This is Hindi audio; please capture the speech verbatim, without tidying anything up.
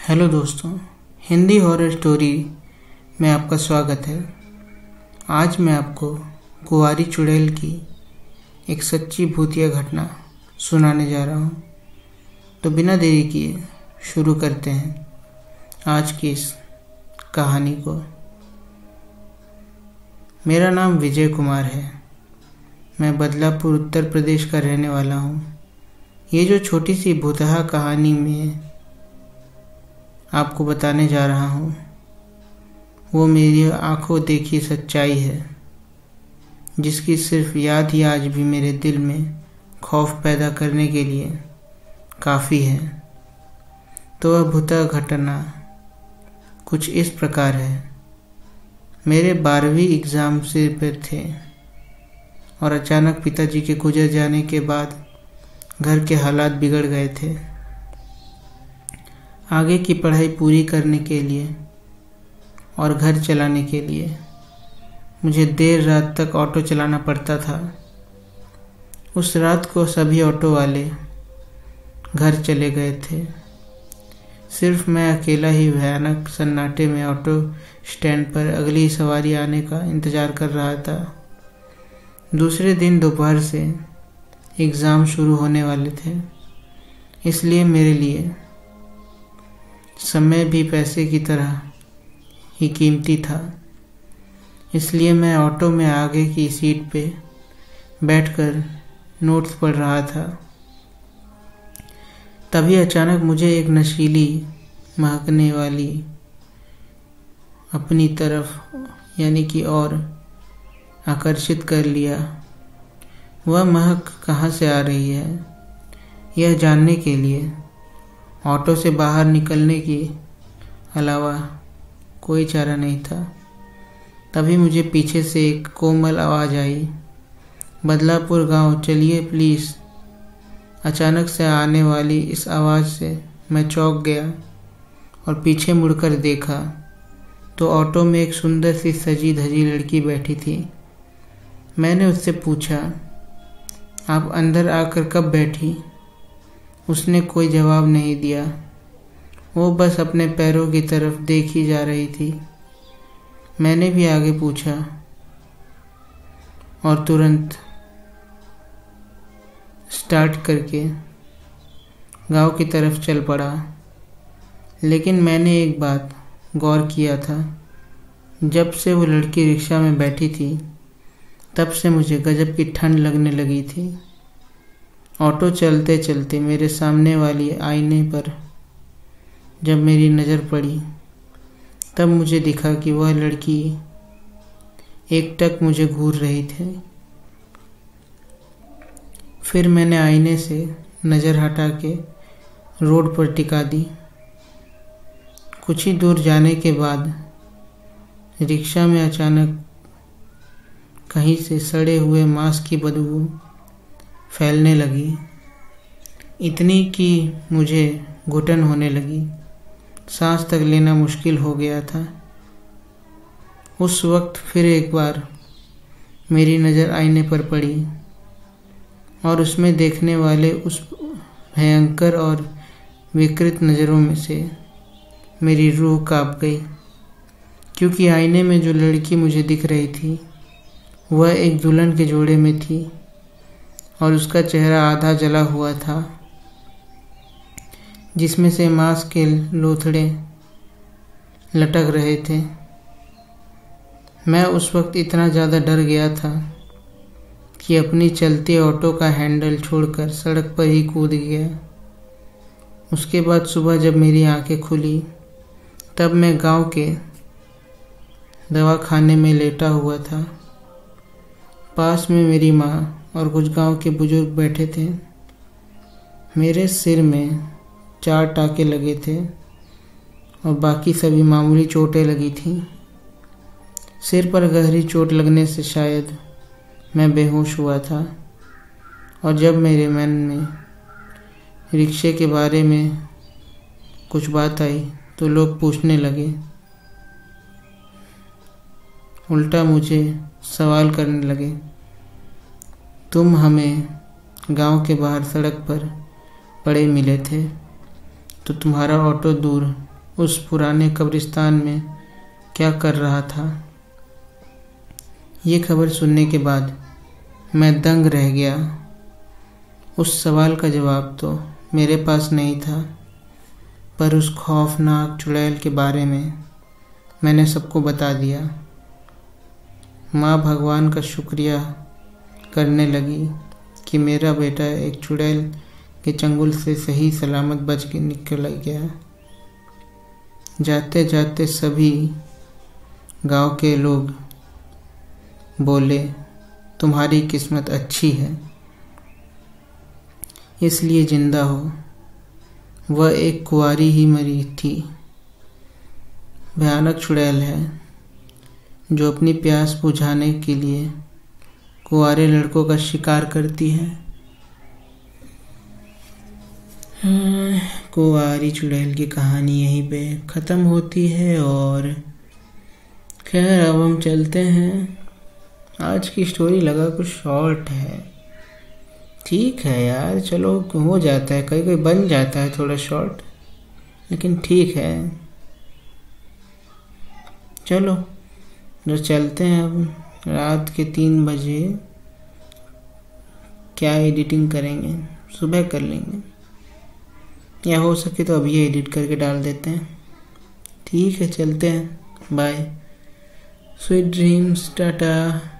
हेलो दोस्तों, हिंदी हॉरर स्टोरी में आपका स्वागत है। आज मैं आपको कुंवारी चुड़ैल की एक सच्ची भूतिया घटना सुनाने जा रहा हूँ। तो बिना देरी किए शुरू करते हैं आज की इस कहानी को। मेरा नाम विजय कुमार है। मैं बदलापुर उत्तर प्रदेश का रहने वाला हूँ। ये जो छोटी सी भूतहा कहानी में आपको बताने जा रहा हूँ वो मेरी आंखों देखी सच्चाई है, जिसकी सिर्फ याद ही आज भी मेरे दिल में खौफ पैदा करने के लिए काफ़ी है। तो वह भूतहा घटना कुछ इस प्रकार है। मेरे बारहवीं एग्ज़ाम सिर पर थे और अचानक पिताजी के गुजर जाने के बाद घर के हालात बिगड़ गए थे। आगे की पढ़ाई पूरी करने के लिए और घर चलाने के लिए मुझे देर रात तक ऑटो चलाना पड़ता था। उस रात को सभी ऑटो वाले घर चले गए थे। सिर्फ मैं अकेला ही भयानक सन्नाटे में ऑटो स्टैंड पर अगली सवारी आने का इंतज़ार कर रहा था। दूसरे दिन दोपहर से एग्ज़ाम शुरू होने वाले थे, इसलिए मेरे लिए समय भी पैसे की तरह ही कीमती था। इसलिए मैं ऑटो में आगे की सीट पे बैठकर नोट्स पढ़ रहा था। तभी अचानक मुझे एक नशीली महकने वाली अपनी तरफ यानी कि और आकर्षित कर लिया। वह महक कहाँ से आ रही है, यह जानने के लिए ऑटो से बाहर निकलने के अलावा कोई चारा नहीं था। तभी मुझे पीछे से एक कोमल आवाज़ आई, बदलापुर गांव चलिए प्लीज़। अचानक से आने वाली इस आवाज़ से मैं चौंक गया और पीछे मुड़कर देखा तो ऑटो में एक सुंदर सी सजी धजी लड़की बैठी थी। मैंने उससे पूछा, आप अंदर आकर कब बैठी? उसने कोई जवाब नहीं दिया। वो बस अपने पैरों की तरफ देखी जा रही थी। मैंने भी आगे पूछा और तुरंत स्टार्ट करके गांव की तरफ चल पड़ा। लेकिन मैंने एक बात गौर किया था, जब से वो लड़की रिक्शा में बैठी थी तब से मुझे गजब की ठंड लगने लगी थी। ऑटो चलते चलते मेरे सामने वाली आईने पर जब मेरी नज़र पड़ी तब मुझे दिखा कि वह लड़की एकटक मुझे घूर रही थी। फिर मैंने आईने से नज़र हटा के रोड पर टिका दी। कुछ ही दूर जाने के बाद रिक्शा में अचानक कहीं से सड़े हुए मांस की बदबू फैलने लगी, इतनी कि मुझे घुटन होने लगी। सांस तक लेना मुश्किल हो गया था। उस वक्त फिर एक बार मेरी नज़र आईने पर पड़ी और उसमें देखने वाले उस भयंकर और विकृत नज़रों में से मेरी रूह कांप गई, क्योंकि आईने में जो लड़की मुझे दिख रही थी वह एक दुल्हन के जोड़े में थी और उसका चेहरा आधा जला हुआ था, जिसमें से मांस के लोथड़े लटक रहे थे। मैं उस वक्त इतना ज़्यादा डर गया था कि अपनी चलती ऑटो का हैंडल छोड़कर सड़क पर ही कूद गया। उसके बाद सुबह जब मेरी आंखें खुली तब मैं गांव के दवाखाने में लेटा हुआ था। पास में मेरी माँ और कुछ गांव के बुजुर्ग बैठे थे। मेरे सिर में चार टाके लगे थे और बाकी सभी मामूली चोटें लगी थीं। सिर पर गहरी चोट लगने से शायद मैं बेहोश हुआ था। और जब मेरे मन में रिक्शे के बारे में कुछ बात आई तो लोग पूछने लगे, उल्टा मुझे सवाल करने लगे, तुम हमें गांव के बाहर सड़क पर पड़े मिले थे तो तुम्हारा ऑटो दूर उस पुराने कब्रिस्तान में क्या कर रहा था। ये खबर सुनने के बाद मैं दंग रह गया। उस सवाल का जवाब तो मेरे पास नहीं था, पर उस खौफनाक चुड़ैल के बारे में मैंने सबको बता दिया। माँ भगवान का शुक्रिया करने लगी कि मेरा बेटा एक चुड़ैल के चंगुल से सही सलामत बच के निकल गया। जाते जाते सभी गांव के लोग बोले, तुम्हारी किस्मत अच्छी है, इसलिए जिंदा हो। वह एक कुंवारी ही मरी थी। भयानक चुड़ैल है जो अपनी प्यास बुझाने के लिए कुंवारे लड़कों का शिकार करती है। हाँ, कुंवारी चुड़ैल की कहानी यहीं पे ख़त्म होती है। और खैर अब हम चलते हैं। आज की स्टोरी लगा कुछ शॉर्ट है, ठीक है यार, चलो हो जाता है, कहीं कहीं बन जाता है थोड़ा शॉर्ट, लेकिन ठीक है। चलो जो चलते हैं अब। रात के तीन बजे क्या एडिटिंग करेंगे, सुबह कर लेंगे, या हो सके तो अभी एडिट करके डाल देते हैं। ठीक है, चलते हैं, बाय, स्वीट ड्रीम्स, टाटा।